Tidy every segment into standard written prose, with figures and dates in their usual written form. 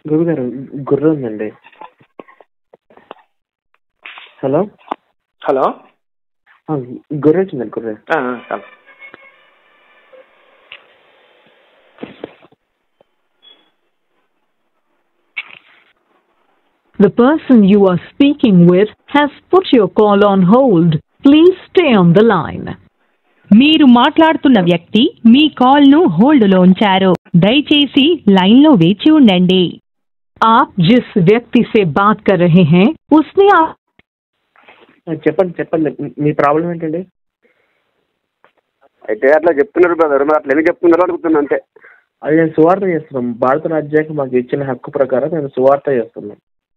గురువు గారు గొర్రె ఉందండి. హలో హలో గొర్రె వచ్చిందండి. గొర్రె The person you are speaking with has put your call on hold. Please stay on the line. మీరు మాట్లాడుతున్న వ్యక్తి మీ కాల్ ను హోల్డ్ లో ఉంచారు. దయచేసి లైన్ లో వేచి ఉండండి. आप जिस व्यक्ति से बात कर रहे हैं उसने చెప్పండి చెప్పండి మీ ప్రాబ్లం ఏంటండి? అయితే అట్లా చెప్తున్నారు బ్రదర్, మరి అట్లా ఎందుకు చెప్తున్నారో అడుగుతున్నా అంతే. అది నేను సువార్త చేస్తున్నాం. భారత రాజ్యాంగం మాకు ఇచ్చిన హక్కు ప్రకారం నేను సువార్త చేస్తున్నాం.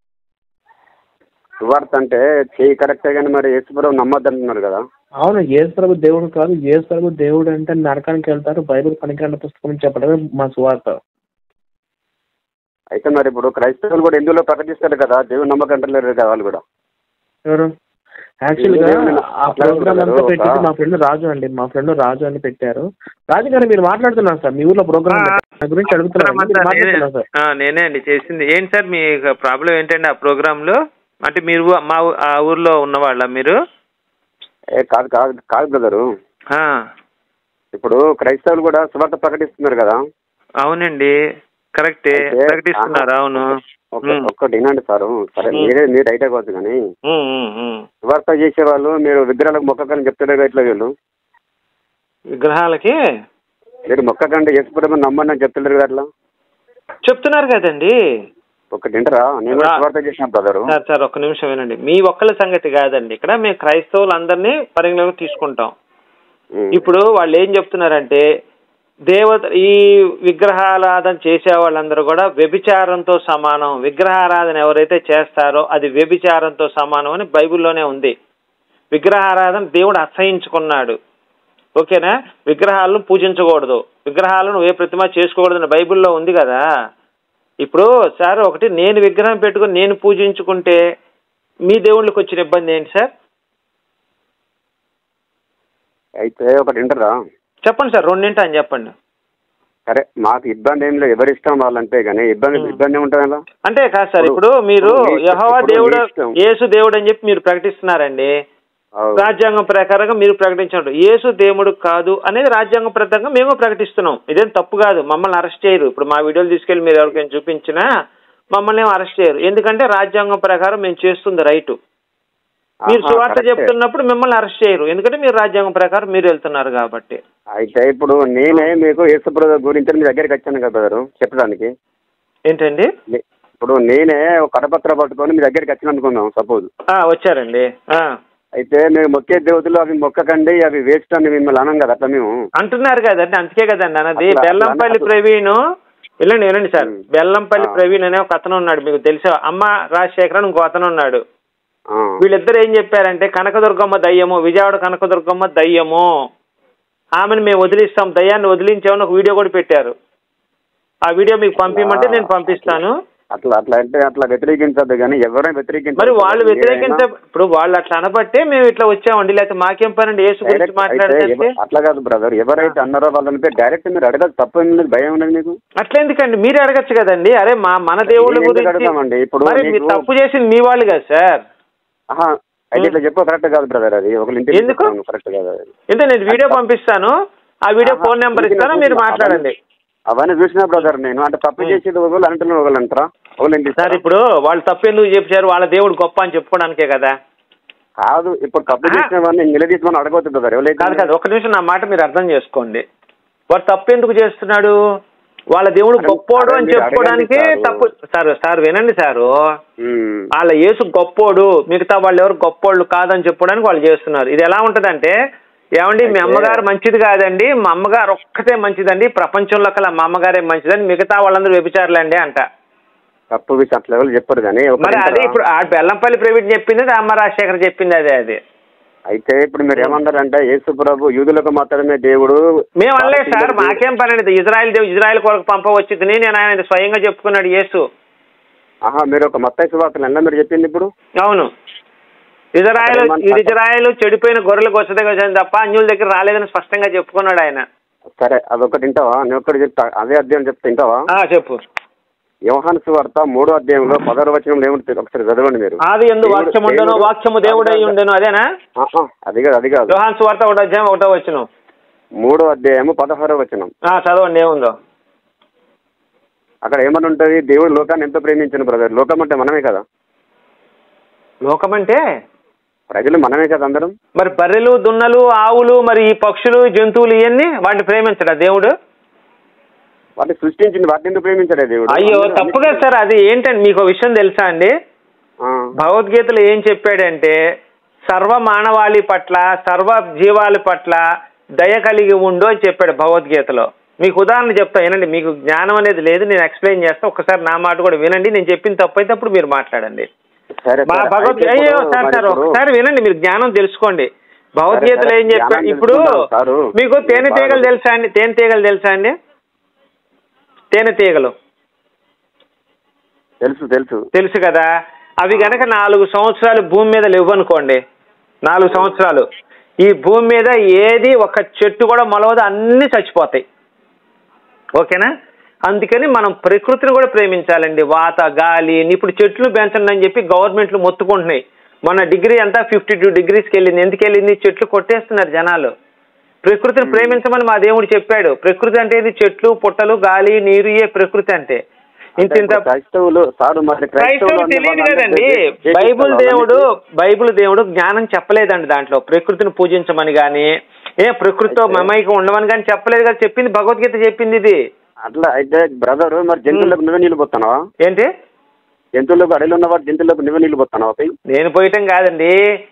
సువార్త అంటే చేయి కరెక్టే కానీ మరి యేసుప్రభు నమ్మద్దు అంటున్నారు కదా. అవును, యేసుప్రభు దేవుడు కాదు. యేసుప్రభు దేవుడు అంటే నరకానికి వెళ్తారు, బైబిల్ పనికిరాని పుస్తకం చెప్పడమే మా సువార్త. అయితే మరి ఇప్పుడు క్రైస్తవులు కూడా హిందువులో ప్రకటిస్తారు కదా, దేవుడు నమ్మకం అంటలేరు కదా వాళ్ళు కూడా. ఎవరు యాక్చువల్గా ఆ ప్రోగ్రామ్ అంతా పెట్టింది మా ఫ్రెండ్ రాజు అండి. మా ఫ్రెండ్ రాజు అని పెట్టారు. రాజు గారు మీరు మాట్లాడుతున్నారు సార్, మీ ఊర్లో ప్రోగ్రామ్ గురించి అడుగుతున్నారు సార్. నేనే అండి చేసింది. ఏంటి సార్ మీ ప్రాబ్లం ఏంటండి ఆ ప్రోగ్రామ్ లో? అంటే మీరు మా ఆ ఊర్లో ఉన్నవాళ్ళ మీరు? కాదు కాదు కాదు బ్రదరు, ఇప్పుడు క్రైస్తవులు కూడా సువార్త ప్రకటిస్తున్నారు కదా. అవునండి, కరెక్టే ప్రకటిస్తున్నారు. అవును, ఒక్కటి వినండి సారు. సరే మీరు రైట్ అయిపోద్దు కానీ సువార్త చేసే వాళ్ళు మీరు విగ్రహాలకు మొక్కకని చెప్తారు ఇట్లా. వీళ్ళు విగ్రహాలకి మీరు మొక్కకండి యేసుప్రభుని నమ్మండి అని చెప్తున్నారు కదా, అట్లా చెప్తున్నారు కదండి. ఒకటి వింటరా? నేను సువార్త చేసిన బ్రదరు. సార్ ఒక్క నిమిషం వినండి. మీ ఒక్కళ్ళ సంగతి కాదండి, ఇక్కడ మేము క్రైస్తవులందరినీ పరిగణలోకి తీసుకుంటాం. ఇప్పుడు వాళ్ళు ఏం చెప్తున్నారంటే ఈ విగ్రహారాధన చేసే వాళ్ళందరూ కూడా వ్యభిచారంతో సమానం. విగ్రహారాధన ఎవరైతే చేస్తారో అది వ్యభిచారంతో సమానం అని బైబిల్లోనే ఉంది. విగ్రహారాధన దేవుడు అసహించుకున్నాడు. ఓకేనా? విగ్రహాలను పూజించకూడదు, విగ్రహాలను ఏ ప్రతిమ చేసుకోకూడదు బైబిల్లో ఉంది కదా. ఇప్పుడు సార్ ఒకటి, నేను విగ్రహం పెట్టుకుని నేను పూజించుకుంటే మీ దేవుళ్ళకి వచ్చిన ఇబ్బంది ఏంటి సార్? అయితే ఒకటి వింటరా? చెప్పండి సార్, రెండింటి అని చెప్పండి. సరే మాకు ఇబ్బంది ఏం లేదు, ఎవరి ఇష్టం వాళ్ళంటే, కానీ ఇబ్బంది ఉంటుంది కదా. అంటే కాదు సార్, ఇప్పుడు మీరు యెహోవా దేవుడు యేసు దేవుడు అని చెప్పి మీరు ప్రకటిస్తున్నారండి. రాజ్యాంగం ప్రకారంగా మీరు ప్రకటించండి. యేసు దేవుడు కాదు అనేది రాజ్యాంగం ప్రకారంగా మేము ప్రకటిస్తున్నాం. ఇదేం తప్పు కాదు, మమ్మల్ని అరెస్ట్ చేయరు. ఇప్పుడు మా వీడియోలు తీసుకెళ్ళి మీరు ఎవరికైనా చూపించినా మమ్మల్ని ఏం అరెస్ట్ చేయరు. ఎందుకంటే రాజ్యాంగం ప్రకారం మేము చేస్తుంది రైటు. మీరు సువార్త చెప్తున్నప్పుడు మిమ్మల్ని అరెస్ట్ చేయరు, ఎందుకంటే మీరు రాజ్యాంగం ప్రకారం మీరు వెళ్తున్నారు కాబట్టి. అయితే ఇప్పుడు నేనే మీకు యేసుప్రభు గురించి మీ దగ్గరికి వచ్చాను కదా బ్రదరు చెప్పడానికి. ఏంటండి? ఇప్పుడు నేనే ఒక కరపత్ర పట్టుకొని మీ దగ్గరికి వచ్చాను అనుకుందాం సపోజ్. వచ్చారండి. అయితే మీరు మొక్కే దేవతలు అవి మొక్కకండి, అవి వేస్ట్ అని మిమ్మల్ని అనం కదా, అట్లా మేము అంటున్నారు కదండి. అందుకే కదండి అన్నది. బెల్లంపల్లి ప్రవీణ్, వినండి సార్, బెల్లంపల్లి ప్రవీణ్ అనే ఒక అతను ఉన్నాడు, మీకు తెలుసా? అమ్మ రాజశేఖర్ అని ఇంకో అతను ఉన్నాడు. వీళ్ళిద్దరు ఏం చెప్పారంటే కనకదుర్గమ్మ దయ్యము, విజయవాడ కనకదుర్గమ్మ దయ్యము, ఆమెను మేము వదిలిస్తాం, దయ్యాన్ని వదిలించామని ఒక వీడియో కూడా పెట్టారు. ఆ వీడియో మీకు పంపించమంటే నేను పంపిస్తాను. అట్లా అట్లా అంటే అట్లా వ్యతిరేకించద్దు కానీ ఎవరైనా వ్యతిరేకించారు. మరి వాళ్ళు ఇప్పుడు వాళ్ళు అట్లా అనబట్టే మేము ఇట్లా వచ్చామండి, లేకపోతే మాకేం పనండి యేసు గురించి మాట్లాడితే. అట్లా కాదు బ్రదర్, ఎవరైతే అన్నారో వాళ్ళని డైరెక్ట్ మీరు అడగదు, తప్ప భయం ఉన్నది మీకు. అట్లా ఎందుకండి, మీరే అడగచ్చు కదండి. అరే మన దేవుళ్ళ గురించి అడగదామండి. ఇప్పుడు మీరు తప్పు చేసింది మీ వాళ్ళు కదా సార్. అయితే ఇట్లా చెప్పు కరెక్ట్ కాదు బ్రదర్, అది ఒక ఎందుకు కరెక్ట్ కాదు. ఎందుకు నేను వీడియో పంపిస్తాను, ఆ వీడియో ఫోన్ నెంబర్ ఇస్తాను, మీరు మాట్లాడండి. అవన్నీ చూసినా బ్రదర్ నేను, అంటే తప్పు చేసేది ఒకళ్ళు అంటున్నారు, ఒకళ్ళు అంటారా? సార్ ఇప్పుడు వాళ్ళు తప్పు ఎందుకు చెప్పారు? వాళ్ళ దేవుడు గొప్ప అని చెప్పుకోవడానికే కదా. కాదు, ఇప్పుడు తప్పు చేసిన వాడిని నిలదీసి మనం అడగవద్దు బ్రదర్. కాదు కాదు, ఒక నిమిషం నా మాట మీరు అర్థం చేసుకోండి. వాడు తప్పు ఎందుకు చేస్తున్నాడు? వాళ్ళ దేవుడు గొప్పోడు అని చెప్పుకోవడానికి తప్పు. సార్ వినండి సారు, వాళ్ళ యేసు గొప్పోడు, మిగతా వాళ్ళు ఎవరు గొప్పోళ్ళు కాదని చెప్పుకోవడానికి వాళ్ళు చేస్తున్నారు. ఇది ఎలా ఉంటదంటే, ఏమండి మీ అమ్మగారు మంచిది కాదండి, మా అమ్మగారు ఒక్కటే మంచిదండి, ప్రపంచంలో కల్లా మా అమ్మగారే మంచిదండి, మిగతా వాళ్ళందరూ వ్యభిచారులండి అంట. తప్పు విషయం అట్లా చెప్పారు కానీ. మరి అది ఇప్పుడు ఆ బెల్లంపల్లి ప్రైవేట్ చెప్పింది, అమ్మ రాజశేఖర్ చెప్పింది అదే. అది అయితే ఇప్పుడు మీరు ఏమన్నారంటే యేసుప్రభు యూదులకు మాత్రమే దేవుడు. మేము అనలేదు సార్, మాకేం పని అనేది. ఇజ్రాయెల్ కొరకు పంపవచ్చింది నేను ఆయన స్వయంగా చెప్పుకున్నాడు యేసు. మీరు ఒక మత్తయి సువార్తలు మీరు చెప్పింది ఇప్పుడు. అవును, ఇజ్రాయెల్ చెడిపోయిన గొర్రెలకు వచ్చేది తప్ప అన్యుల దగ్గర రాలేదని స్పష్టంగా చెప్పుకున్నాడు ఆయన. సరే అదొకటి వింటావా? నేను ఒక్కటి చెప్తా, అదే అధ్యాయం చెప్తా, వింటావా? చెప్పు. యోహాను సువార్త 3వ అధ్యాయంలో 10వ వచనంలో ఏముంటుంది ఒకసారి చదవండి మీరు. ఆది యందు వాక్యము ఉండెను, వాక్యము దేవుడై ఉండెను, అదేనా? అది కాదు. యోహాను సువార్త 1వ అధ్యాయం 1వ వచనం. 3వ అధ్యాయము 16వ వచనం చదవండి ఏముందో. అక్కడ ఏమని ఉంటుంది? దేవుడు లోకాన్ని ఎంతో ప్రేమించను బ్రదర్. లోకం అంటే మనమే కదా. లోకం అంటే ప్రజలు మనమే కదా అందరం. మరి బర్రెలు, దున్నలు, ఆవులు, మరి ఈ పక్షులు, జంతువులు ఇవన్నీ వాటిని ప్రేమించడా దేవుడు? వాటిని సృష్టించింది, వాటిని ఎందుకు ప్రేమించడే దేవుడు? అయ్యో తప్పుగా సార్. అది ఏంటండి మీకు విషయం తెలుసా అండి? భగవద్గీతలో ఏం చెప్పాడంటే సర్వ మానవాళి పట్ల, సర్వ జీవాల పట్ల దయ కలిగి ఉండు అని చెప్పాడు భగవద్గీతలో. మీకు ఉదాహరణ చెప్తా వినండి. మీకు జ్ఞానం అనేది లేదు, నేను ఎక్స్ప్లెయిన్ చేస్తా. ఒక్కసారి నా మాట కూడా వినండి. నేను చెప్పిన తప్పు అయితే అప్పుడు మీరు మాట్లాడండి. భగవద్గీత అయ్యో సార్ ఒకసారి వినండి, మీరు జ్ఞానం తెలుసుకోండి. భగవద్గీతలో ఏం చెప్పాడు? ఇప్పుడు మీకు తేనెటీగలు తెలుసా అండి? తేనెటీగలు తెలుసా అండి? తేనెటీగలు తెలుసు కదా. అవి గనక 4 సంవత్సరాలు భూమి మీద లేవనుకోండి, 4 సంవత్సరాలు ఈ భూమి మీద ఏది ఒక చెట్టు కూడా మొలవదు, అన్నీ చచ్చిపోతాయి. ఓకేనా? అందుకని మనం ప్రకృతిని కూడా ప్రేమించాలండి. వాత, గాలి. ఇప్పుడు చెట్లు పెంచండి అని చెప్పి గవర్నమెంట్లు మొత్తుకుంటున్నాయి. మన డిగ్రీ అంతా 52 డిగ్రీస్కి వెళ్ళింది. ఎందుకు వెళ్ళింది? చెట్లు కొట్టేస్తున్నారు జనాలు. ప్రకృతిని ప్రేమించమని మా దేవుడు చెప్పాడు. ప్రకృతి అంటే ఇది చెట్లు, పుట్టలు, గాలి, నీరు, ఏ ప్రకృతి అంటే. ఇంత క్రైస్తవులు తెలియదు కదండి. బైబుల్ దేవుడు జ్ఞానం చెప్పలేదండి. దాంట్లో ప్రకృతిని పూజించమని గాని, ప్రకృతితో మమైకం ఉండమని కానీ చెప్పలేదు కదా. చెప్పింది భగవద్గీత చెప్పింది ఇది. అట్లా అయితే బ్రదర్, మరి జంతువులకు నువ్వే నీళ్ళు పోతున్నావా? ఏంటి? జంతువులకు అడవిలో ఉన్నవాడు జంతువులకు నువ్వే నీళ్ళు పోతున్నావా? నేను పోయటం కాదండి.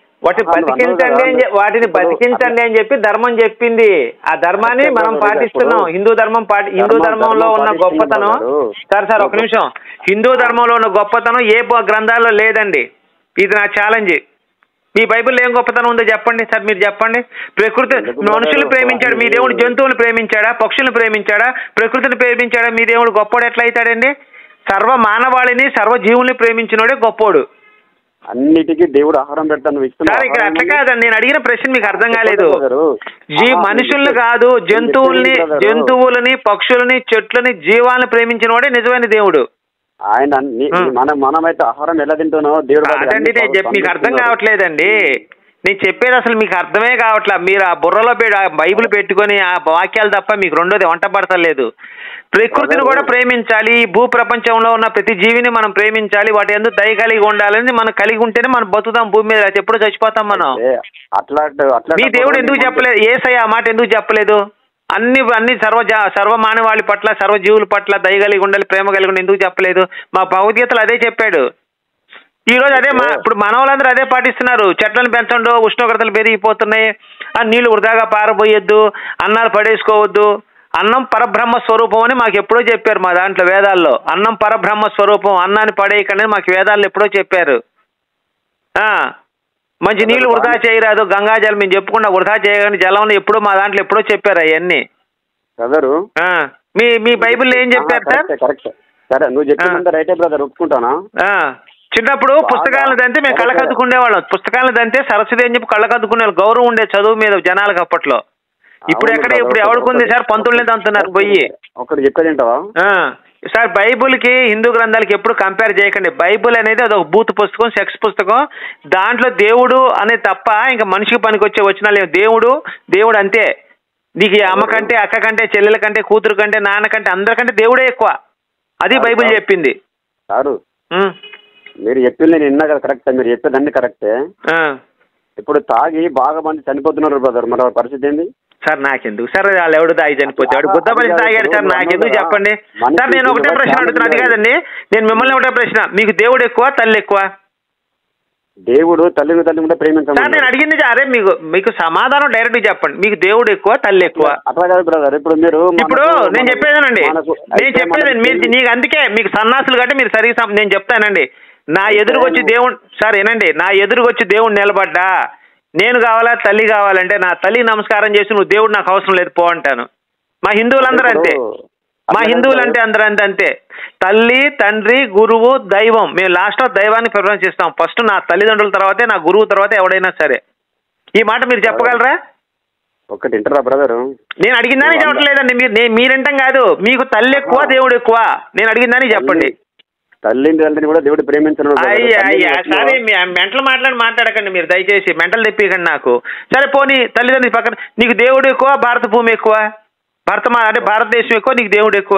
వాటిని బతికించండి అని చెప్పి ధర్మం చెప్పింది. ఆ ధర్మాన్ని మనం పాటిస్తున్నాం. హిందూ ధర్మంలో ఉన్న గొప్పతనం సార్ ఒక నిమిషం. హిందూ ధర్మంలో ఉన్న గొప్పతనం ఏ గ్రంథాల్లో లేదండి. ఇది నా ఛాలెంజ్. మీ బైబిల్లో ఏం గొప్పతనం ఉందో చెప్పండి సార్, మీరు చెప్పండి. ప్రకృతి మనుషులు ప్రేమించాడు మీ దేవుడు, జంతువులు ప్రేమించాడా, పక్షులను ప్రేమించాడా, ప్రకృతిని ప్రేమించాడా? మీ దేవుడు గొప్పోడు ఎట్లా అవుతాడండి? సర్వ మానవాళిని, సర్వ జీవుల్ని ప్రేమించినోడే గొప్పోడు. అన్నిటికీ దేవుడు ఆహారం పెడతాను. సార్ ఇక్కడ అట్లా కాదండి. నేను అడిగిన ప్రశ్న మీకు అర్థం కాలేదు. మనుషుల్ని కాదు, జంతువులని, పక్షులని, చెట్లని, జీవాలను ప్రేమించిన వాడే నిజమైన దేవుడు. ఆయన మనమైతే ఆహారం ఎలా తింటున్నావు దేవుడు? అదండి నేను చెప్పి మీకు అర్థం కావట్లేదండి. నేను చెప్పేది అసలు మీకు అర్థమే కావట్లా. మీరు ఆ బుర్రలో బైబిల్ పెట్టుకొని ఆ వాక్యాలు తప్ప మీకు రెండోది వంట పడతలేదు. ప్రకృతిని కూడా ప్రేమించాలి. భూ ప్రపంచంలో ఉన్న ప్రతి జీవిని మనం ప్రేమించాలి. వాటి ఎందుకు దయ కలిగి ఉండాలని మనం కలిగి ఉంటేనే మనం బతుకుతాం భూమి మీద. ఎప్పుడు చచ్చిపోతాం మనం. మీ దేవుడు ఎందుకు చెప్పలేదు? యేసయ్య ఆ మాట ఎందుకు చెప్పలేదు? అన్ని సర్వ మానవాళి పట్ల, సర్వ జీవుల పట్ల దయ కలిగి ఉండాలి, ప్రేమ కలిగి ఉండాలి ఎందుకు చెప్పలేదు? మా భగవద్గీతలు అదే చెప్పాడు. ఈ రోజు అదే ఇప్పుడు మనవాళ్ళందరూ అదే పాటిస్తున్నారు. చెట్లను పెంచండు, ఉష్ణోగ్రతలు పెరిగిపోతున్నాయి, నీళ్లు వృధాగా పారబోయొద్దు, అన్నాలు పడేసుకోవద్దు. అన్నం పరబ్రహ్మ స్వరూపం అని మాకు ఎప్పుడో చెప్పారు. మా దాంట్లో వేదాల్లో అన్నం పరబ్రహ్మ స్వరూపం, అన్నాన్ని పడేయకండి మాకు వేదాల్లో ఎప్పుడో చెప్పారు. మంచి నీళ్లు వృధా చేయరాదు, గంగాజలం మేము చెప్పుకుండా వృధా చేయగానే జలం ఎప్పుడో మా దాంట్లో ఎప్పుడో చెప్పారు అవన్నీ. మీ బైబిల్లో ఏం చెప్పారు సార్? నువ్వు చెప్పినంత రైటే బ్రదర్, ఒప్పుకుంటానా? చిన్నప్పుడు పుస్తకాలను దంతే మేము కళ్ళకద్దుకునేవాళ్ళం. పుస్తకాలను దంతే సరస్వతి అని చెప్పి కళ్ళకద్దుకునేవాళ్ళు. గౌరవం ఉండే చదువు మీద జనాలకు అప్పట్లో. ఇప్పుడు ఎక్కడ? ఇప్పుడు ఎవడుకుంది సార్? పంతుల్ని దంతున్నారు పోయి. ఒకటి చెప్పేదేంటవా సార్? బైబుల్కి హిందూ గ్రంథాలకి ఎప్పుడు కంపేర్ చేయకండి. బైబుల్ అనేది అదొక బూత్ పుస్తకం, సెక్స్ పుస్తకం. దాంట్లో దేవుడు అనే తప్ప ఇంకా మనిషికి పనికొచ్చే వచనాలు దేవుడు అంతే. నీకు అమ్మ కంటే, అక్క కంటే, చెల్లెల కంటే, కూతురు కంటే, నాన్న కంటే, అందరికంటే దేవుడే ఎక్కువ. అది బైబిల్ చెప్పింది. సారు మీరు చెప్పింది నేను విన్నా కదా, కరెక్టే. మీరు చెప్పేదాన్ని కరెక్టే. ఇప్పుడు తాగి బాగా మంది చనిపోతున్నారు బ్రదర్, మన పరిస్థితి ఏంది సార్? నాకెందుకు సార్? వాళ్ళు ఎవడు తాగి చనిపోతాడు? బుద్ధ పరిస్థితి తాగాడు సార్, నాకెందుకు చెప్పండి సార్? నేను ఒకటే ప్రశ్న అడుగుతున్నా. అది కాదండి, నేను మిమ్మల్ని ఒకటే ప్రశ్న. మీకు దేవుడు ఎక్కువ, తల్లి ఎక్కువ? దేవుడు తల్లిని కూడా ప్రేమించాలి సార్. నేను అడిగింది అరే మీకు సమాధానం డైరెక్ట్ చెప్పండి. మీకు దేవుడు ఎక్కువ, తల్లి ఎక్కువ? అట్లా కాదు బ్రదర్. ఇప్పుడు నేను చెప్పేదేనండి, మీరు నీకు అందుకే మీకు సన్నాసులు కాబట్టి మీరు సరిగ్గా నేను చెప్తానండి. నా ఎదురుకొచ్చి దేవుడు సార్ ఏనండి, నా ఎదురుకొచ్చి దేవుడు నిలబడ్డా నేను కావాలా, తల్లి కావాలంటే నా తల్లికి నమస్కారం చేసి నువ్వు దేవుడు నాకు అవసరం లేదు పో అంటాను. మా హిందువులందరూ అంతే. మా హిందువులు అంటే అందరూ అంతే. తల్లి, తండ్రి, గురువు, దైవం. మేము లాస్ట్లో దైవాన్ని ప్రిఫరెన్స్ ఇస్తాం. ఫస్ట్ నా తల్లిదండ్రుల తర్వాతే, నా గురువు తర్వాత ఎవడైనా సరే. ఈ మాట మీరు చెప్పగలరా? ఒకటి ఇంటరా బ్రదరు, నేను అడిగిందని చెప్పట్లేదండి. మీరంటాం కాదు, మీకు తల్లి ఎక్కువ దేవుడు ఎక్కువ, నేను అడిగిందని చెప్పండి. తల్లిని కూడా దేవుడు ప్రేమించను. సరే మెంటలు మాట్లాడకండి మీరు దయచేసి, మెంటలు తెప్పికండి నాకు. సరే పోనీ తల్లిదండ్రులు పక్కన, నీకు దేవుడు ఎక్కువ భారత భూమి ఎక్కువ, అంటే భారతదేశం ఎక్కువ, నీకు దేవుడు ఎక్కువ?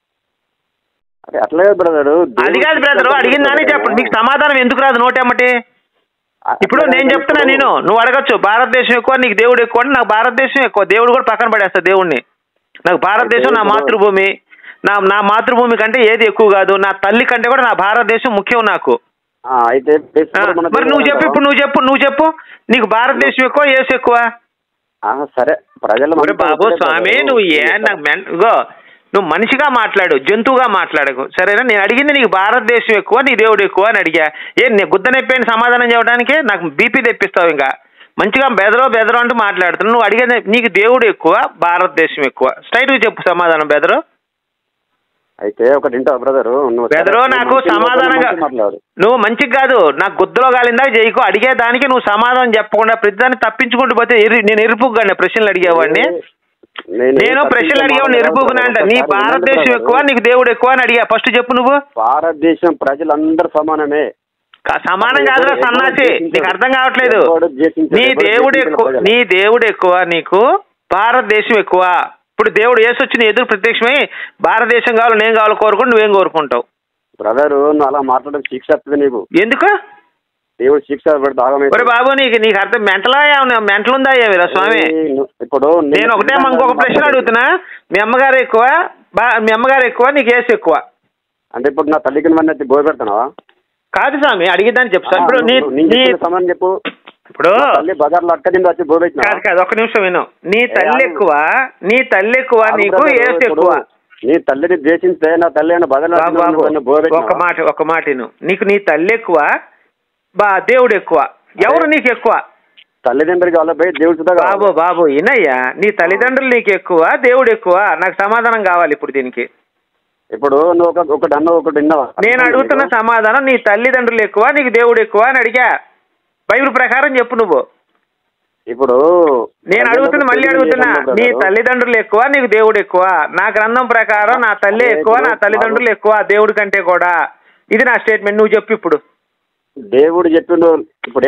అట్లా బ్రదరు, అది కాదు బ్రదరు, అడిగిందని చెప్పండి. మీకు సమాధానం ఎందుకు రాదు నోటేమటి? ఇప్పుడు నేను చెప్తున్నా, నువ్వు అడగచ్చు భారతదేశం ఎక్కువ నీకు దేవుడు ఎక్కువ అంటే, నాకు భారతదేశం ఎక్కువ, దేవుడు కూడా పక్కన పడేస్తా దేవుడిని. నాకు భారతదేశం నా మాతృభూమి, నా మాతృభూమి కంటే ఏది ఎక్కువ కాదు, నా తల్లి కంటే కూడా నా భారతదేశం ముఖ్యం నాకు. అయితే మరి నువ్వు చెప్పు నీకు భారతదేశం ఎక్కువ యేసు ఎక్కువ? సరే ప్రజలు బాబు స్వామి, నువ్వు మనిషిగా మాట్లాడు, జంతువుగా మాట్లాడకు, సరేనా? నేను అడిగింది నీకు భారతదేశం ఎక్కువ నీ దేవుడు ఎక్కువ అని అడిగా. గుద్ద నొప్పి సమాధానం చెప్పడానికి నాకు బీపీ తెప్పిస్తావు. ఇంకా మంచిగా బెదరో అంటూ మాట్లాడుతున్నావు. నువ్వు అడిగేది నీకు దేవుడు ఎక్కువ భారతదేశం ఎక్కువ, స్ట్రైట్గా చెప్పు సమాధానం బెదరు. అయితే ఒకటి బ్రదరు, బెదరు నాకు సమాధానంగా, నువ్వు మంచిగా కాదు, నాకు గుద్దలో కాలిందా చేయకు. అడిగేదానికి నువ్వు సమాధానం చెప్పకుండా ప్రతిదాన్ని తప్పించుకుంటూ పోతే నేను ఎరుపుగానే ప్రశ్నలు అడిగేవాడిని. నేను ప్రశ్నలు అడిగేవాడిని ఎరుపుకున్నా అంట. నీ భారతదేశం ఎక్కువ నీకు దేవుడు ఎక్కువ అని అడిగా. ఫస్ట్ చెప్పు నువ్వు. భారతదేశం ప్రజలందరూ సమానమే. సమానం కాదురా సన్నాసి, నీకు అర్థం కావట్లేదు. నీ దేవుడు ఎక్కువ నీకు భారతదేశం ఎక్కువ. ఇప్పుడు దేవుడు యేసు వచ్చి నీ ఎదురు ప్రత్యక్షమై భారతదేశం కావాలి నేను కావాలి కోరుకుంటూ నువ్వేం కోరుకుంటావు? బ్రదరు నువ్వు అలా మాట్లాడడం శిక్ష వస్తుంది నీకు. ఎందుకు? దేవుడు శిక్ష బాబు నీకు అర్థం మెంటల్ ఉందా ఏమిరా స్వామి? ఇప్పుడు నేను ఒకటే ఇంకొక ప్రశ్న అడుగుతున్నా, మీ అమ్మగారు ఎక్కువ నీకు యేసు ఎక్కువ అంటే ఇప్పుడు నా తల్లికి బోయ పెడతావా? కాదు స్వామి, అడిగేదాన్ని చెప్పు సార్. ఇప్పుడు సమానం చెప్పు. ఇప్పుడు బజార్లో అక్కడి వచ్చి బోయ కాదు, ఒక్క నిమిషం విను. నీ తల్లి ఎక్కువ నీకు యేసు ఎక్కువ. నీ తల్లిని ద్వేషిస్తే నా తల్లి ఒక మాట నీకు నీ తల్లి ఎక్కువ దేవుడు ఎక్కువ, ఎవరు నీకు ఎక్కువ? తల్లిదండ్రులు బాబు వినయ్యా, నీ తల్లిదండ్రులు నీకు ఎక్కువ దేవుడు ఎక్కువ? నాకు సమాధానం కావాలి ఇప్పుడు దీనికి. ఇప్పుడు ఒకటి నేను అడుగుతున్న సమాధానం నీ తల్లిదండ్రులు ఎక్కువ నీకు దేవుడు ఎక్కువ అని అడిగా. బైబిల్ ప్రకారం చెప్పు నువ్వు. ఇప్పుడు నేను అడుగుతున్నా, మళ్ళీ అడుగుతున్నా, నీ తల్లిదండ్రులు ఎక్కువ నీకు దేవుడు ఎక్కువ? నా గ్రంథం ప్రకారం నా తల్లి ఎక్కువ నా తల్లిదండ్రులు ఎక్కువ దేవుడి కంటే కూడా. ఇది నా స్టేట్మెంట్, నువ్వు చెప్పు ఇప్పుడు. దేవుడు చెప్పిండు ఇప్పుడు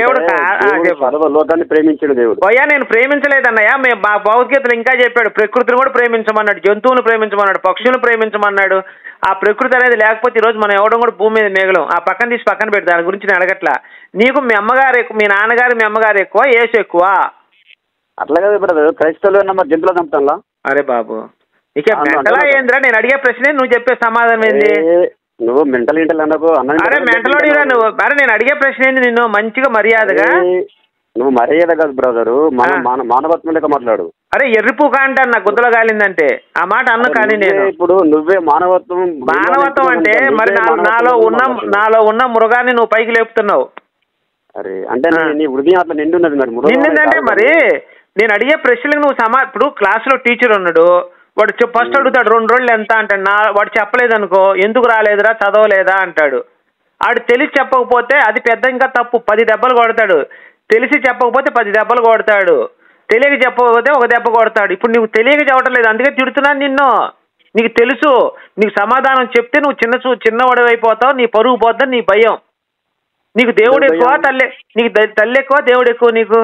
లోకాన్ని ప్రేమించాడు దేవుడు. అయ్యా నేను ప్రేమించలేదన్నయ్యా, మా భగవద్గీతలు ఇంకా చెప్పాడు ప్రకృతిని కూడా ప్రేమించమన్నాడు, జంతువులను ప్రేమించమన్నాడు, పక్షులను ప్రేమించమన్నాడు. ఆ ప్రకృతి అనేది లేకపోతే ఈరోజు మనం ఎవడం కూడా భూమి మీద మిగలం. ఆ పక్కన తీసి పక్కన పెట్టి దాని గురించి నేను అడగట్లా. నీకు మీ అమ్మగారు ఎక్కువ, మీ నాన్నగారు మీ అమ్మగారు ఎక్కువ, యేసు ఎక్కువ? అట్లా కదా బ్రదర్, క్రైస్తవులు జంతువులు చంపుతా. అరే బాబు నీకే మెంటలా ఏంద్రా? నేను అడిగే ప్రశ్నే నువ్వు చెప్పే సమాధానం ఏంది? నువ్వు మెంటల్ అన్నకు. అరే మెంటలోడిరా నువ్వు. అరే నేను అడిగే ప్రశ్న ఏంది? నిన్ను మంచిగా మర్యాదగా. నువ్వు మర్యాద కాదు బ్రదరు, మానవత్వం లెక్క మాట్లాడు. అరే ఎర్రిపుక అంటే నా గుద్దలో కాలిందంటే ఆ మాట అన్న. కానీ నేను ఇప్పుడు నువ్వే మానవత్వం అంటే మరి నాలో ఉన్న మృగాన్ని నువ్వు పైకి లేపుతున్నావు. అరే అంటే నీ హృదయం అట్లా నిండున్నది. మరి నిండిందంటే మరి నేను అడిగే ప్రశ్నలకు నువ్వు ఇప్పుడు క్లాసులో టీచర్ ఉన్నాడు, వాడు ఫస్ట్ అడుగుతాడు 2 రోజులు ఎంత అంటాడు. వాడు చెప్పలేదు అనుకో, ఎందుకు రాలేదురా చదవలేదా అంటాడు. ఆడు తెలిసి చెప్పకపోతే అది పెద్ద ఇంకా తప్పు, 10 దెబ్బలు కొడతాడు. తెలిసి చెప్పకపోతే 10 దెబ్బలు కొడతాడు. తెలియక చెప్పకపోతే 1 దెబ్బ కొడతాడు. ఇప్పుడు నీకు తెలియక చెప్పడం లేదు, అందుకే తిడుతున్నాను నిన్ను. నీకు తెలుసు, నీకు సమాధానం చెప్తే నువ్వు చిన్నవాడు అయిపోతావు, నీ పరుగు పోతుంది, నీ భయం. నీకు దేవుడు ఎక్కువ నీకు తల్లి ఎక్కువ దేవుడు ఎక్కువ? నీకు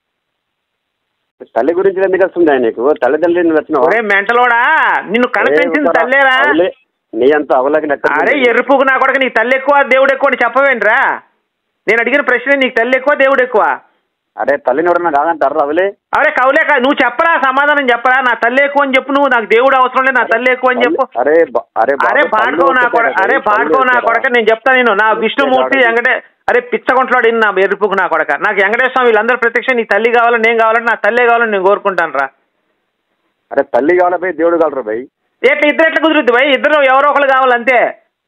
తల్లి గురించి ఎందుకు వస్తుంది నీకు? తల్లిదండ్రులు వచ్చినావు మెంటలోడా, నిన్ను కనిపించింది తల్లేరా? నీ అంత అవలకి. అరే ఎరుపుకు నా కొడుకు నీకు తల్లి ఎక్కువ దేవుడు ఎక్కువ అని చెప్పవేంట్రా? నేను అడిగిన ప్రశ్న నీకు తల్లి ఎక్కువ దేవుడు ఎక్కువ? అరే తల్లిని ఎవరన్నా కాదంటారు అవలే. అరే కవులే నువ్వు చెప్పరా, సమాధానం చెప్పరా. నా తల్లి ఎక్కువ అని చెప్పు నువ్వు. నాకు దేవుడు అవసరం లేదు, నా తల్లి ఎక్కువ అని చెప్పు. అరే పాడుకో నా కొడక, నేను చెప్తాను. నేను నా విష్ణుమూర్తి అరే పిచ్చగొంటలాడు నా ఎరుపుకు నా కొడక. నాకు వెంకటేశ్వర వీళ్ళందరూ ప్రత్యక్ష నీ తల్లి కావాలని నేను కావాలంటే నా తల్లి కావాలని నేను కోరుకుంటాను రా. అరే తల్లి కావాలా భయ్, దేవుడు కావాలరా భయ్? ఎట్లా కుదురుద్ది భయ్? ఇద్దరు ఎవరో ఒకరు కావాలంతే.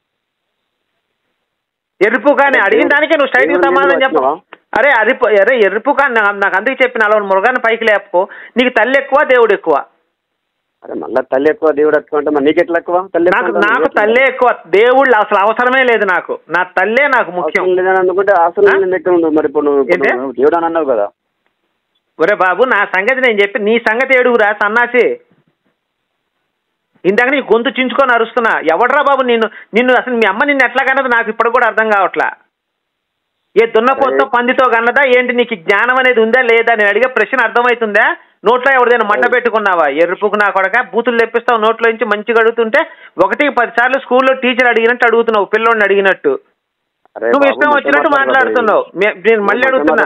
ఎరుపు కానీ అడిగిన దానికే నువ్వు స్ట్రైట్ గా సమాధానం చెప్పు. అరే ఎరుపు కానీ నాకు అందుకే చెప్పిన అలా మృగాన్ని పైకి లేపో. నీకు తల్లి ఎక్కువ దేవుడు ఎక్కువ? అరే మళ్ళీ తల్లి ఎక్కువ దేవుడు ఎక్కువ అంటే నీకు ఎట్లా ఎక్కువ? నాకు తల్లే ఎక్కువ, దేవుళ్ళు అసలు అవసరమే లేదు నాకు. నా తల్లే నాకు ముఖ్యం. అనుకుంటే అవసరం మరి ఇప్పుడు దేవుడు అని అన్నావు కదా. ఒరే బాబు, నా సంగతి నేను చెప్పి నీ సంగతి ఏడుగురా సన్నాసి. ఇందాక నీ గొంతు చించుకొని అరుస్తున్నా. ఎవడరా బాబు నిన్ను అసలు మీ అమ్మ నిన్ను ఎట్లా కన్నది నాకు ఇప్పుడు కూడా అర్థం కావట్లా. ఏ దున్నపోతో పందితో కన్నదా ఏంటి? నీకు జ్ఞానం అనేది ఉందా లేదా? నేను అడిగే ప్రశ్న అర్థమవుతుందా? నోట్లో ఎవరిదైనా మంట పెట్టుకున్నావా? ఎరుపుకు నా కొడక బూతులు తెప్పిస్తావు నోట్లో నుంచి. మంచిగా అడుగుతుంటే 1-10 సార్లు స్కూల్లో టీచర్ అడిగినట్టు అడుగుతున్నావు, పిల్లోడిని అడిగినట్టు. నువ్వు ఇష్టం వచ్చినట్టు మాట్లాడుతున్నావు. నేను మళ్ళీ అడుగుతున్నా,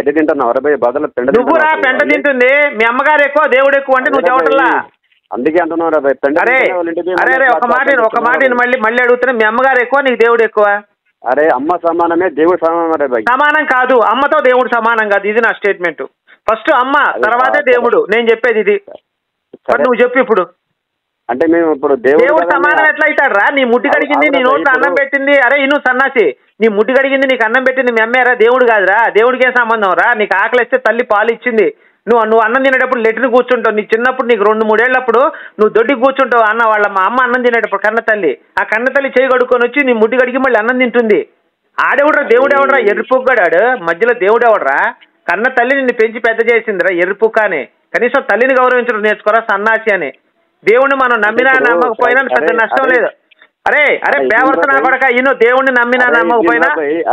నువ్వురా పెంట తింటుంది? మీ అమ్మగారు ఎక్కువ దేవుడు ఎక్కువ అంటే నువ్వు చెప్పటల్లా. అందుకే అంటున్నావు. అరే అరే ఒక మాట మళ్ళీ అడుగుతున్నా, మీ అమ్మగారు ఎక్కువ నీకు దేవుడు ఎక్కువ? అరే అమ్మ సమానమే, దేవుడు సమానమే. సమానం కాదు, అమ్మతో దేవుడు సమానం కాదు. ఇది నా స్టేట్మెంట్. ఫస్ట్ అమ్మ, తర్వాతే దేవుడు. నేను చెప్పేది ఇది. నువ్వు చెప్పు ఇప్పుడు. అంటే మేము ఇప్పుడు దేవుడు సమానం ఎట్లా అవుతాడు రా? నీ ముడ్డి కడిగింది, నీ నోట్లో అన్నం పెట్టింది. అరే ఇను సన్నాసి, నీ ముడ్డి కడిగింది, నీకు అన్నం పెట్టింది మీ అమ్మేరా? దేవుడు కాదురా. దేవుడికి ఏం సంబంధం రా? నీకు ఆకలి ఇస్తే తల్లి పాలు ఇచ్చింది. నువ్వు అన్నం తినేటప్పుడు లెటర్ కూర్చుంటావు. నీ చిన్నప్పుడు నీకు 2-3 ఏళ్ళప్పుడు నువ్వు దొడ్డికి కూర్చుంటావు. మా అమ్మ అన్నం తినేటప్పుడు కన్న తల్లి, ఆ కన్న తల్లి చేయి కడుక్కొని వచ్చి నీ ముడ్డి కడిగి మళ్ళీ అన్నం తింటుంది. ఆడెవడరా? దేవుడు ఎవడరా? ఎర్రిపుగ్గాడాడు మధ్యలో. దేవుడు ఎవడరా? కన్న తల్లి నిన్ను పెంచి పెద్ద చేసిందిరా ఎర్రిపుక్క అని. కనీసం తల్లిని గౌరవించడం నేర్చుకోరా సన్నాసి అని. దేవుణ్ణి మనం నమ్మినా నమ్మకపోయినా పెద్ద నష్టం లేదు. అరే పేవర్తన కొడక ఈయన దేవుణ్ణి నమ్మినా నమ్మకపోయినా,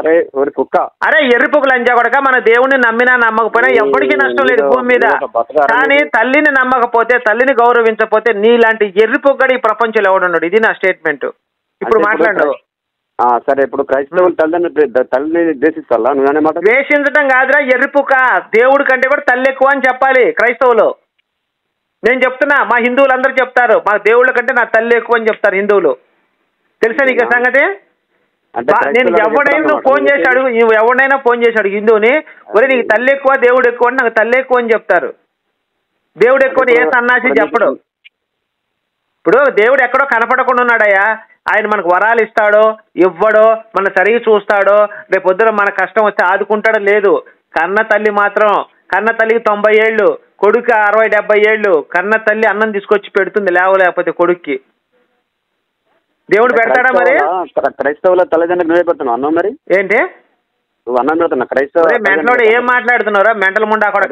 అరే ఎర్రిపుకు లంజా కొడక మన దేవుణ్ణి నమ్మినా నమ్మకపోయినా ఎప్పటికీ నష్టం లేదు భూమి మీద. కానీ తల్లిని నమ్మకపోతే, తల్లిని గౌరవించకపోతే నీలాంటి ఎర్రిపుగ్గడి ఈ ప్రపంచంలో ఎవడున్నాడు? ఇది నా స్టేట్మెంట్. ఇప్పుడు మాట్లాడు. సరే, ఇప్పుడు క్రైస్తవులు తల్లిని ద్వేషిస్తారా? నువ్వేమాట ద్వేషించడం కాదురా ఎర్రిపుక్క. దేవుడి కంటే కూడా తల్లి ఎక్కువ అని చెప్పాలి క్రైస్తవులు. నేను చెప్తున్నా, మా హిందువులు అందరూ చెప్తారు మా దేవుళ్ళ కంటే నా తల్లి ఎక్కువ అని చెప్తారు హిందువులు. తెలుసా నీకు సంగతి? నేను ఎవడైనా ఫోన్ చేసి అడుగు, ఎవడైనా ఫోన్ చేసి అడుగు హిందువుని, ఒరే నీకు తల్లి ఎక్కువ దేవుడు ఎక్కువ అని. నాకు తల్లి ఎక్కువ అని చెప్తారు. దేవుడు ఎక్కువ ఏ సన్నాసి చెప్పడు. ఇప్పుడు దేవుడు ఎక్కడో కనపడకుండా ఉన్నాడయ్యా. ఆయన మనకు వరాలు ఇస్తాడో ఇవ్వడో, మన సరిగి చూస్తాడో, రేపు పొద్దున మన కష్టం వస్తే ఆదుకుంటాడో లేదు. కన్న తల్లి మాత్రం, కన్న తల్లికి 90 ఏళ్ళు, కొడుకు 60-70 ఏళ్ళు. కన్న తల్లి అన్నం తీసుకొచ్చి పెడుతుంది లేకపోతే కొడుక్కి. దేవుడు పెడతాడా మరి? క్రైస్తవుల తల్లిదండ్రులు నువ్వే పెడుతున్నావు అన్నం. మరి ఏంటి నువ్వు అన్నం పెడుతున్నా? క్రైస్తవ మెంటలోడు ఏం మాట్లాడుతున్నారా? మెంటల్ ముండా కొడక,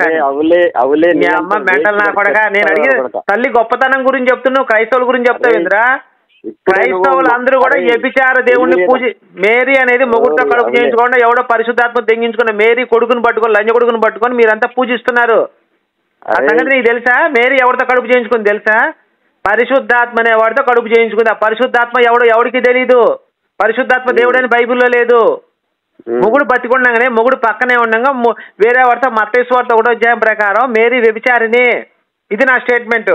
మీ అమ్మ మెంటల్ నా కొడక. నేను అడిగి తల్లి గొప్పతనం గురించి చెప్తున్నావు, క్రైస్తవుల గురించి చెప్తావు ఇంద్రా. క్రైస్తవులు అందరూ కూడా వ్యభిచార దేవుణ్ణి మేరీ అనేది మొగుడితో కడుపు చేయించుకోండి, ఎవడో పరిశుద్ధాత్మ తెంగించుకున్న మేరీ కొడుకుని పట్టుకొని, లంజ కొడుకుని పట్టుకొని మీరంతా పూజిస్తున్నారు. ఆ సంగతి నీకు తెలుసా? మేరీ ఎవరితో కడుపు చేయించుకుంది తెలుసా? పరిశుద్ధాత్మ అనే వాడితో కడుపు చేయించుకుంది. ఆ పరిశుద్ధాత్మ ఎవడికి తెలీదు. పరిశుద్ధాత్మ దేవుడు అని బైబిల్లో లేదు. మొగుడు బతికుండగానే, మొగుడు పక్కనే ఉండగా వేరే వాడితో, మత్తయి సువార్త 1వ అధ్యాయం ప్రకారం మేరీ వ్యభిచారిణి. ఇది నా స్టేట్మెంట్.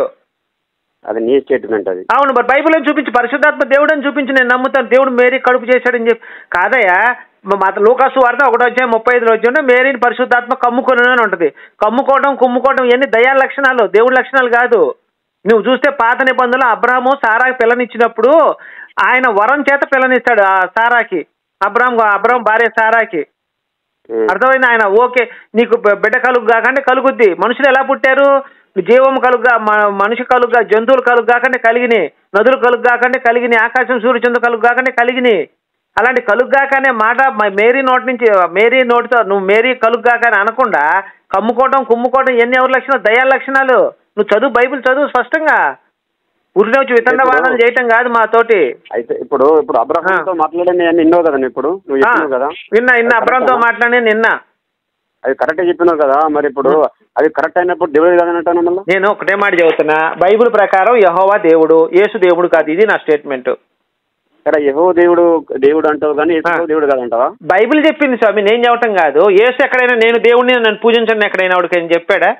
అది నీ స్టేట్మెంట్. అది అవును, మరి బైబిల్ అని చూపించి, పరిశుద్ధాత్మ దేవుడు అని చూపించి నేను నమ్ముతాను. దేవుడు మేరీ కడుపు చేశాడని చెప్పి కాదయ్యా. లూకాసు వార్త 1వ అధ్యాయం 35లో వచ్చి మేరీని పరిశుద్ధాత్మ కమ్ముకొని అని ఉంటుంది. కమ్ముకోవడం కుమ్ముకోవడం ఇవన్నీ దయాల లక్షణాలు, దేవుడి లక్షణాలు కాదు. నువ్వు చూస్తే పాత నిబంధనలో అబ్రహాము సారాకి పిల్లనిచ్చినప్పుడు ఆయన వరం చేత పిల్లనిస్తాడు ఆ సారాకి. అబ్రహాం భార్య సారాకి. అర్థమైంది? ఆయన ఓకే నీకు బిడ్డ కలుగు కాకంటే కలుగుద్ది. మనుషులు ఎలా పుట్టారు? జీవం కలుగ్గా, మనిషి కలుగ్గా, జంతువులు కలుగు కాకంటే కలిగినాయి, నదులు కలుగు కాకంటే కలిగినాయి, ఆకాశం సూర్యచంద్రులు కలుగు కాకంటే కలిగినాయి. అలాంటి కలుగ్గాకనే మాట మేరీ నోటి నుంచి, మేరీ నోటితో నువ్వు మేరీ కలుగ్గాకని అనకుండా కమ్ముకోవడం కుమ్ముకోవడం ఇవన్నీ ఎవరి లక్షణాలు? దయాల లక్షణాలు. నువ్వు చదువు, బైబిల్ చదువు స్పష్టంగా. ఉరినే వచ్చి వితండవాదం చేయటం కాదు మాతోటి. అయితే ఇప్పుడు అబ్రహాంతో మాట్లాడి విన్నావు కదా ఇప్పుడు? నువ్వు చెప్పినావు కదా. విన్నా అబ్రహాంతో మాట్లాడి నిన్నా. అది కరెక్ట్ చెప్పినావు కదా. మరి ఇప్పుడు అది కరెక్ట్ అయినప్పుడు దేవుడు కాదనంటాను. మళ్ళీ నేను ఒకటే మాట చెబుతున్నా, బైబిల్ ప్రకారం యెహోవా దేవుడు, యేసు దేవుడు కాదు. ఇది నా స్టేట్మెంట్. సరే, యెహోవా దేవుడు అంటావు కానీ యేసు దేవుడు కాదంటావా? బైబిల్ చెప్పింది స్వామి, నేను చెప్పటం కాదు. యేసు ఎక్కడైనా నేను దేవుడిని నన్ను పూజించండి ఎక్కడైనా వాడికి చెప్పాడా?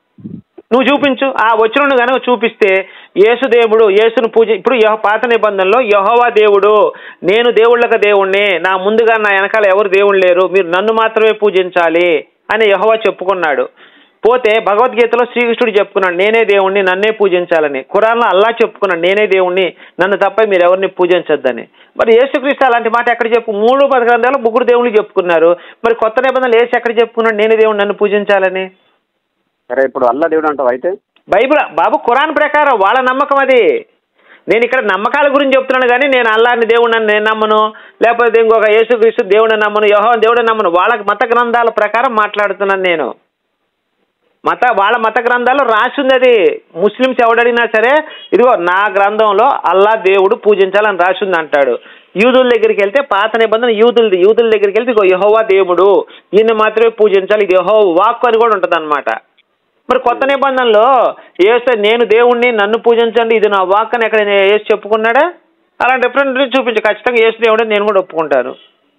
నువ్వు చూపించు. ఆ వచనం కనుక చూపిస్తే యేసు దేవుడు, యేసును పూజ. ఇప్పుడు పాత నిబంధనలో యెహోవా దేవుడు, నేను దేవుళ్ళకి దేవుణ్ణి, నా ముందుగా నా వెనకాల ఎవరు దేవుళ్ళు లేరు, మీరు నన్ను మాత్రమే పూజించాలి అని యెహోవా చెప్పుకున్నాడు. పోతే భగవద్గీతలో శ్రీకృష్ణుడు చెప్పుకున్నాడు నేనే దేవుణ్ణి, నన్నే పూజించాలని. ఖురాన్లో అల్లా చెప్పుకున్నాడు నేనే దేవుణ్ణి, నన్ను తప్ప మీరు ఎవరిని పూజించొద్దని. మరి యేసుక్రీస్తు అలాంటి మాట ఎక్కడ 3 గ్రంథాలు 3 దేవుళ్ళు చెప్పుకున్నారు. మరి కొత్త నిబంధనలు యేసు ఎక్కడ చెప్పుకున్నాడు నేనే దేవుణ్ణి, నన్ను పూజించాలని? సరే, ఇప్పుడు అల్లా దేవుడు అంటావు. అయితే బైబిల్ బాబు ఖురాన్ ప్రకారం వాళ్ళ నమ్మకం అది. నేను ఇక్కడ నమ్మకాల గురించి చెప్తున్నాను కానీ నేను అల్లాని దేవుడిని నేను నమ్మను, లేకపోతే ఇంకొక యేసుక్రీస్తు దేవుడిని నమ్మను, యెహోవా దేవుడిని నమ్మను. వాళ్ళకి మత గ్రంథాల ప్రకారం మాట్లాడుతున్నాను నేను. వాళ్ళ మత గ్రంథాల్లో రాసింది అది. ముస్లిమ్స్ ఎవడడిగినా సరే ఇదిగో నా గ్రంథంలో అల్లా దేవుడు పూజించాలని రాసింది అంటాడు. యూదుల దగ్గరికి వెళ్తే పాత నిబంధన యూదుల దగ్గరికి వెళ్తే ఇగో యెహోవా దేవుడు, ఈయన మాత్రమే పూజించాలి, ఇది యెహోవా వాక్కు అని కూడా ఉంటుంది అనమాట. మరి కొత్త నిబంధనలో యేసు నేను దేవుణ్ణి నన్ను పూజించండి ఇది నా వాక్ అని ఎక్కడ యేసు చెప్పుకున్నాడా? అలాంటి రిఫరెన్స్ చూపించు, ఖచ్చితంగా యేసు దేవుడు నేను కూడా ఒప్పుకుంటాను.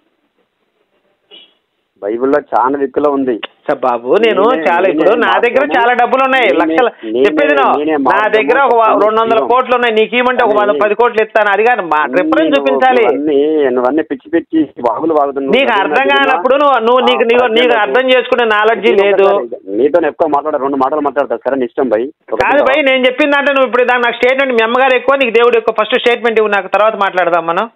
బైబిల్లో చాలా దిక్కులో ఉంది బాబు. నేను చాలా ఇప్పుడు నా దగ్గర చాలా డబ్బులు ఉన్నాయి, లక్షలు చెప్పేది నా దగ్గర ఒక 200 కోట్లు ఉన్నాయి, నీకు ఇవ్వమంటే ఒక 10 కోట్లు ఇస్తాను. అది కాదు రిఫరెన్స్ చూపించాలి. పిచ్చి పిచ్చి నీకు అర్థం కానప్పుడు నువ్వు నీకు అర్థం చేసుకునే నాలెడ్జి లేదు. నీతో ఎక్కువ మాట్లాడ 2 మాటలు మాట్లాడతా సరే ఇష్టం భయ్. కాదు భయ్, నేను చెప్పిందంటే నువ్వు ఇప్పుడు దాని నాకు స్టేట్మెంట్ మీ అమ్మగారు ఎక్కువ నీకు దేవుడు ఎక్కువ. ఫస్ట్ స్టేట్మెంట్ ఇవ్వు, నాకు తర్వాత మాట్లాడదాం మనం.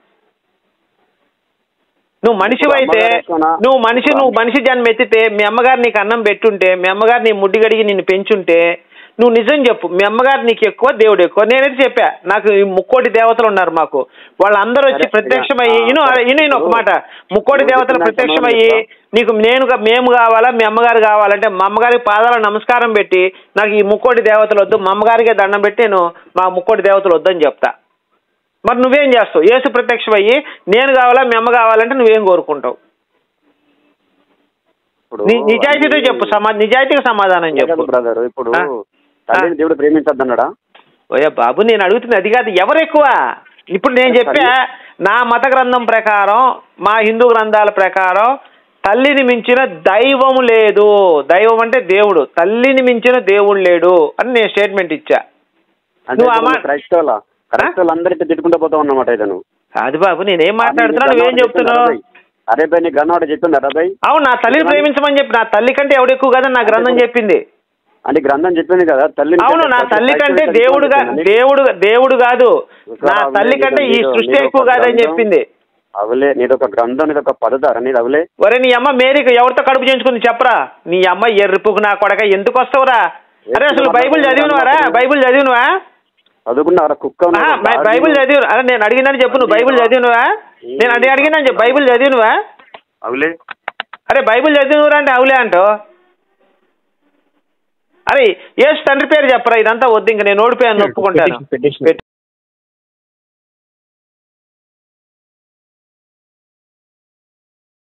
నువ్వు మనిషివి అయితే నువ్వు మనిషి జన్మ ఎత్తితే మీ అమ్మగారు నీకు అన్నం పెట్టుంటే, మీ అమ్మగారు నీ ముడ్డి గడిగి నిన్ను పెంచుంటే నువ్వు నిజం చెప్పు, మీ అమ్మగారు నీకు ఎక్కువ దేవుడు ఎక్కువ? నేనైతే చెప్పా నాకు 3 దేవతలు ఉన్నారు మాకు, వాళ్ళందరూ వచ్చి ప్రత్యక్షమయ్యి ఇను ఒక మాట, 3 దేవతలు ప్రత్యక్షమయ్యి నీకు మేము కావాలా మీ అమ్మగారు కావాలంటే మా అమ్మగారికి పాదాల నమస్కారం పెట్టి నాకు ఈ 3 దేవతలు వద్దు, మా అమ్మగారికే దండం పెట్టి నేను మా 3 దేవతలు వద్దని చెప్తా. మరి నువ్వేం చేస్తావు? యేసు ప్రత్యక్షమయ్యి నేను కావాలా మీ అమ్మ కావాలంటే నువ్వేం కోరుకుంటావు? నిజాయితీతో చెప్పు, నిజాయితీగా సమాధానం చెప్పు. బ్రదర్ ఇప్పుడు దేవుడు ప్రేమించద్దన్నాడా? ఓయా బాబు, నేను అడుగుతుంది అది కాదు, ఎవరు ఎక్కువ? ఇప్పుడు నేను చెప్పా నా మత గ్రంథం ప్రకారం, మా హిందూ గ్రంథాల ప్రకారం తల్లిని మించిన దైవం లేదు. దైవం అంటే దేవుడు, తల్లిని మించిన దేవుడు లేడు అని నేను స్టేట్మెంట్ ఇచ్చా. అందరికీ తిట్టుకుంటూ పోతావు అన్నమాట. అయితే నువ్వు కాదు బాబు, నేనేం మాట్లాడుతున్నా నువ్వేం చెప్తున్నావు? అరే భయ్ నీ గ్రంథం చెప్పింది అరే. అవును, నా తల్లిని ప్రేమించమని చెప్పి, నా తల్లి కంటే ఎవడు ఎక్కువ కదా నా గ్రంథం చెప్పింది. అంటే గ్రంథం చెప్పింది కదా తల్లి. అవును, నా తల్లి కంటే దేవుడు కాదు, నా తల్లి కంటే ఈ సృష్టి ఎక్కువ కాదని చెప్పింది. అవలే నీదొక గ్రంథం, నీదొక పదధార, నీది అవలే. ఒరే నీ అమ్మ మేరీకి ఎవరితో కడుపు చేయించుకుంది చెప్పరా? నీ అమ్మ ఎర్రిపుకు నా కొడక ఎందుకు వస్తావురా? అరే అసలు బైబుల్ చదివినవారా? బైబుల్ చదివినవా? చదువుకున్నారా? కుక్క బైబుల్ చదివి. అరే నేను అడిగిందని చెప్పు, నువ్వు బైబుల్ చదివినవా? నేను అడిగిందని చెప్పు, బైబుల్ చదివినవా? అవులే. అరే బైబుల్ చదివినవరా అంటే అవులే అంటో. అరే యేసు తండ్రి పేరు చెప్పరా? ఇదంతా వద్దు, ఇంక నేను ఓడిపోయాను ఒప్పుకుంటాను.